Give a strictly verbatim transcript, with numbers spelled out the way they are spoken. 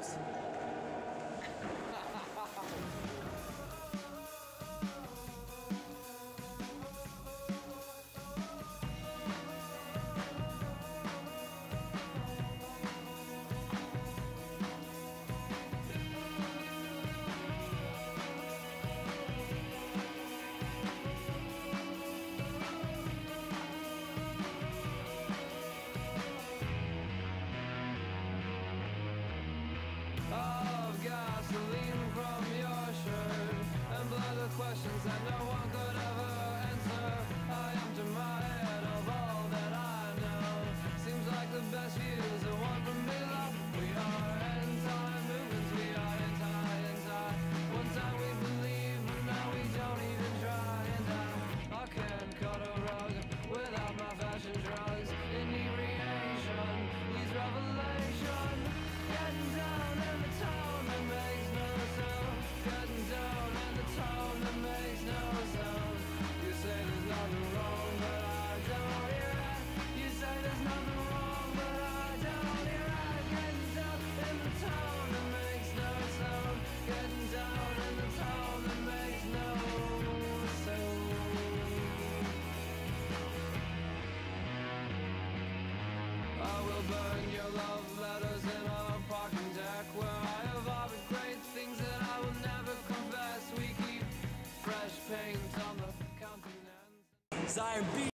jokes. Questions that no one could ever answer. I empty my head of all that I know. Seems like the best views are one from below. We are anti-movements, we are anti-anti. One time we believed, but now we don't even try. And I, I can't cut a rug without my fashion drugs. Inebriation leads revelation. Getting down in the tone that makes no sound. Getting down in the tone that makes no sound. You say there's nothing wrong, but I don't hear it. You say there's nothing wrong, but I don't hear it. Getting down in the tone that makes no sound. Getting down in the tone that makes no sound. I will burn your love letters in a parking deck where I have harbored great things that I will never confess. We keep fresh paint on the countenance. Zion B.